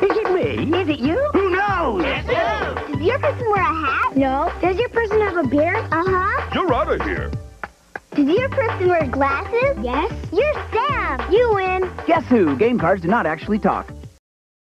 Is it me? Is it you? Who knows? Does your person wear a hat? No. Does your person have a beard? Uh-huh. You're out of here. Does your person wear glasses? Yes. You're Sam. You win. Guess who? Game cards do not actually talk.